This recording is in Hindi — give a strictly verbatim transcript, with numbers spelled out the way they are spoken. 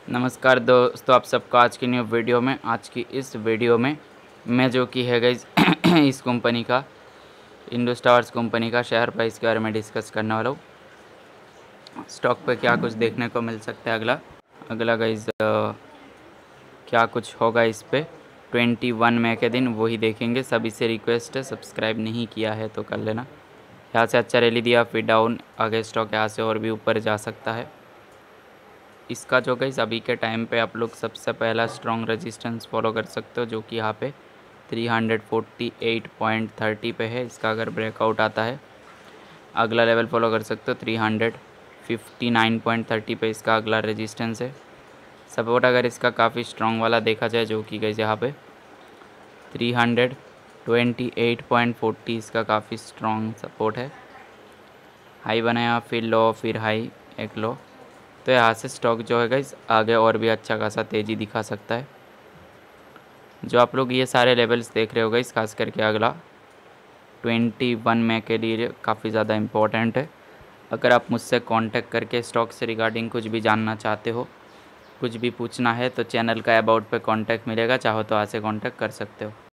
नमस्कार दोस्तों, आप सबका आज की न्यू वीडियो में आज की इस वीडियो में मैं जो कि है गाइस इस कंपनी का इंडोस्टार्स कंपनी का शेयर प्राइस के बारे में डिस्कस करने वाला हूँ। स्टॉक पे क्या कुछ देखने को मिल सकता है अगला अगला गाइस क्या कुछ होगा इस पे ट्वेंटी वन मई के दिन वही देखेंगे। सभी से रिक्वेस्ट है, सब्सक्राइब नहीं किया है तो कर लेना। यहाँ से अच्छा रैली दिया, फिर डाउन, आगे स्टॉक यहाँ से और भी ऊपर जा सकता है। इसका जो गाइस अभी के टाइम पे आप लोग सबसे पहला स्ट्रॉन्ग रेजिस्टेंस फॉलो कर सकते हो, जो कि यहाँ पे three forty eight point thirty पे है। इसका अगर ब्रेकआउट आता है अगला लेवल फॉलो कर सकते हो three fifty nine point thirty पे इसका अगला रेजिस्टेंस है। सपोर्ट अगर इसका काफ़ी स्ट्रॉन्ग वाला देखा जाए, जो कि गाइस यहाँ पे three twenty eight point forty इसका काफ़ी स्ट्रॉन्ग सपोर्ट है। हाई बनाया, फिर लो, फिर हाई, एक लो, तो यहाँ से स्टॉक जो है गाइस आगे और भी अच्छा खासा तेज़ी दिखा सकता है। जो आप लोग ये सारे लेवल्स देख रहे हो गाइस, खास करके अगला ट्वेंटी वन मई के लिए काफ़ी ज़्यादा इम्पोर्टेंट है। अगर आप मुझसे कांटेक्ट करके स्टॉक से रिगार्डिंग कुछ भी जानना चाहते हो, कुछ भी पूछना है, तो चैनल का अबाउट पे कांटेक्ट मिलेगा, चाहो तो आज से कांटेक्ट कर सकते हो।